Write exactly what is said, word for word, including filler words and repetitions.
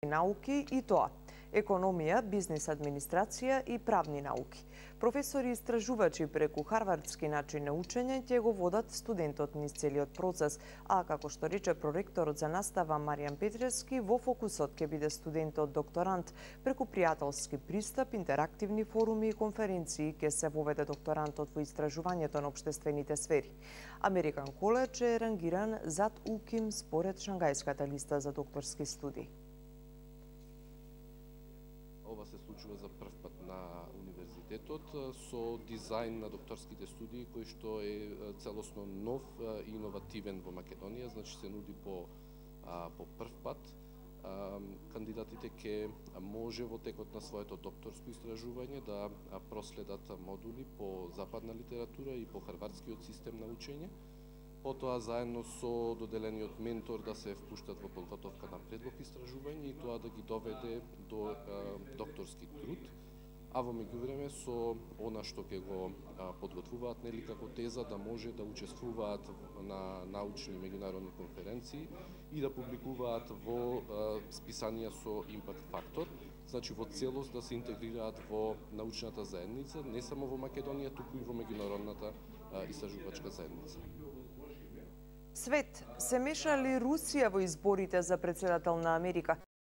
науки и тоа економија, бизнис администрација и правни науки. Професори и истражувачи преку харвардски начин на учење ќе го водат студентот низ целиот процес, а како што рече проректорот за настава Маријан Петревски, во фокусот ќе биде студентот докторант. Преку пријателски пристап, интерактивни форуми и конференции ќе се воведе докторантот во истражувањето на општествените сфери. Американ Коледж е рангиран зад УКИМ според Шангајската листа за докторски студии. Ова се случува за прв пат на универзитетот со дизајн на докторските студии кој што е целосно нов и иновативен во Македонија, значи се нуди по по прв пат. Кандидатите ќе може во текот на своето докторско истражување да проследат модули по западна литература и по харвардскиот систем на учење. Потоа заедно со доделениот ментор да се впуштат во подготовка на предлог истражување и тоа да ги доведе до е, докторски труд, а во меѓувреме со она што ќе го е, подготвуваат нели како теза да може да учествуваат на научни меѓународни конференции и да публикуваат во е, списанија со импакт фактор, значи во целост да се интегрираат во научната заедница, не само во Македонија, туку и во меѓународната е, истражувачка заедница. Свет, се меша ли Русија во изборите за претседател на Америка?